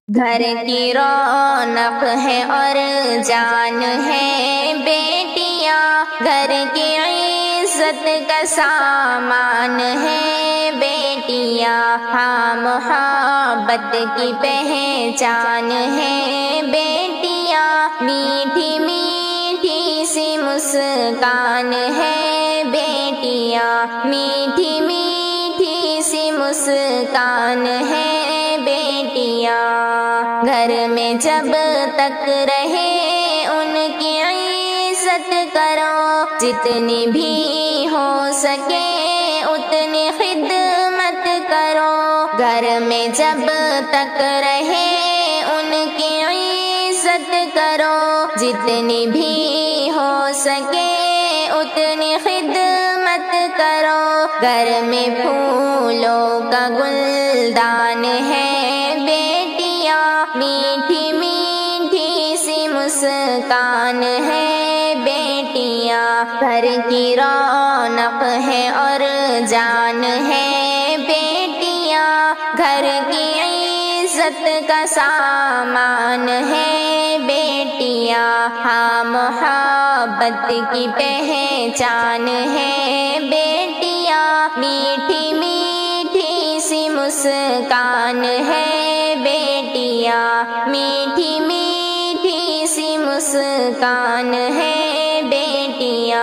گھر کی رونق ہے اور جان ہے بیٹیاں، گھر کی عزت کا سامان ہے بیٹیاں، ہاں محبت کی پہچان ہے بیٹیاں، میٹھی میٹھی سی مسکان ہے بیٹیاں، میٹھی میٹھی سی مسکان ہے بیٹیاں، گھر میں جب تک رہے ان کی عزت کرو، جتنی بھی ہو سکے اتنی خدمت کرو، گھر میں جب تک رہے ان کی عزت کرو، جتنی بھی ہو سکے اتنی خدمت کرو، گھر میں پھولوں کا گلدان ہے بیٹیاں، میٹھی میٹھی سی مسکان ہے بیٹیاں، گھر کی رونق ہے اور جان ہے بیٹیاں، گھر کی عزت کا سامان ہے بیٹیاں، ہاں محبت کی پہچان ہے بیٹیاں، میٹھی میٹھی سی مسکان ہے بیٹیاں، میٹھی میٹھی سی مسکان ہے بیٹیاں،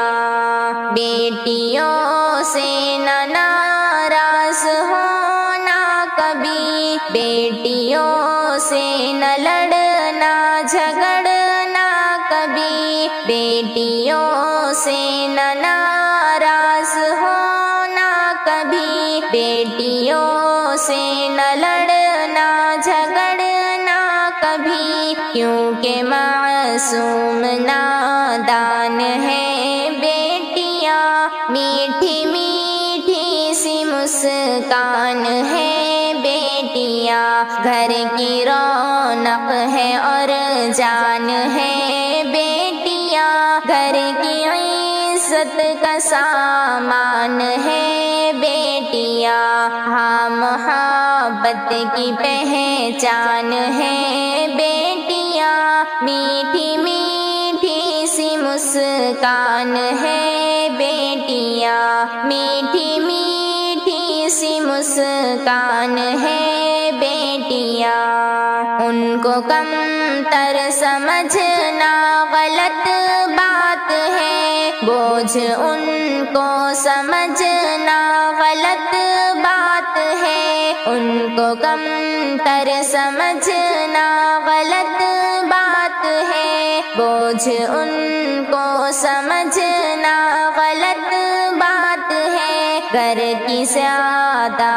بیٹیوں سے نہ ناراض ہونا کبھی، بیٹیوں سے نہ لڑنا جھگڑنا کبھی، بیٹیوں سے نہ ناراض ہونا کبھی، بیٹیوں سے نہ لڑنا جھگڑنا کبھی، کیونکہ معصوم نادان ہے بیٹیاں، میٹھی میٹھی سی مسکان ہے بیٹیاں، گھر کی رونق ہے اور جان ہے بیٹیاں، گھر کی عزت کا سامان ہے بیٹیاں، ہاں محبت کی پہچان ہے بیٹیاں، میٹھی میٹھی سی مسکان ہے بیٹیاں، میٹھی میٹھی سی مسکان ہے بیٹیاں، ان کو کم تر سمجھنا غلط بات ہے، بوجھ ان کو سمجھنا غلط بات ہے، ان کو کم تر سمجھنا غلط بات ہے، بوجھ ان کو سمجھنا غلط بات ہے، گھر کی زیادہ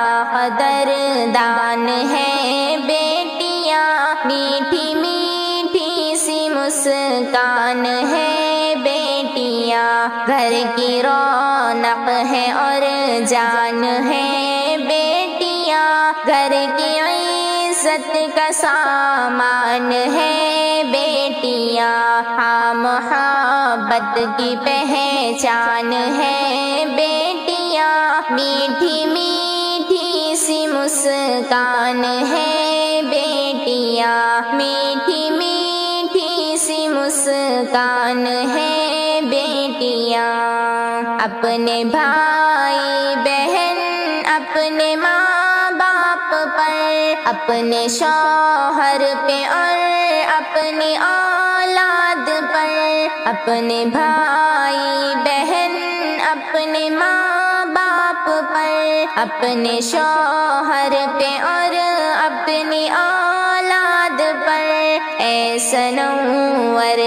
قدردان ہے بیٹیاں، میٹھی میٹھی سی مسکان ہے بیٹیاں، گھر کی رونق ہے اور جان ہے بیٹیاں، گھر کی عزت کا سامان ہے بیٹیاں، ہاں محبت کی پہچان ہے بیٹیاں، میٹھی میٹھی سی مسکان ہے بیٹیاں، میٹھی میٹھی سی مسکان ہے بیٹیاں، اپنے بھائی بہن اپنے ماں باپ پر، اپنے شوہر پہ اور اپنی اولاد پر، اپنے بھائی بہن اپنے ماں باپ پر، اپنے شوہر پہ اور اپنی اولاد پر، اے سنور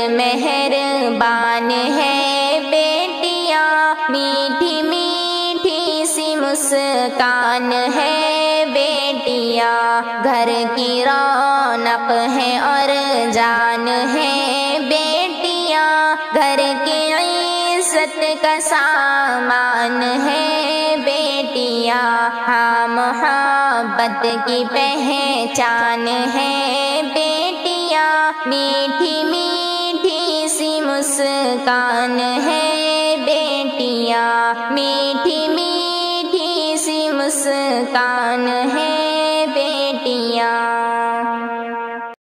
مہربان ہے بیٹیاں، میٹھی میٹھی سی مسکان ہے بیٹیاں، گھر کی رونق ہے اور جان ہے بیٹیاں، گھر کی عزت کا سامان ہے بیٹیاں، ہاں محبت کی پہچان ہے بیٹیاں، میٹھی میٹھی سی مسکان ہے بیٹیاں، میٹھی میٹھی سی مسکان ہے بیٹیاں۔